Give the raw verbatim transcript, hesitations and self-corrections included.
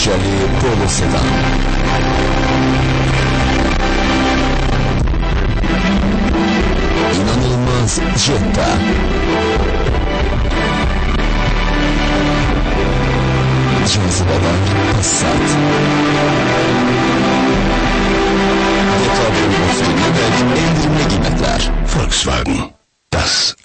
şişəli Polo Sedan. İnanılmaz Jetta. Cazibeler Passat. Dekabrın üstüne endirimli qiymətlər. Volkswagen, das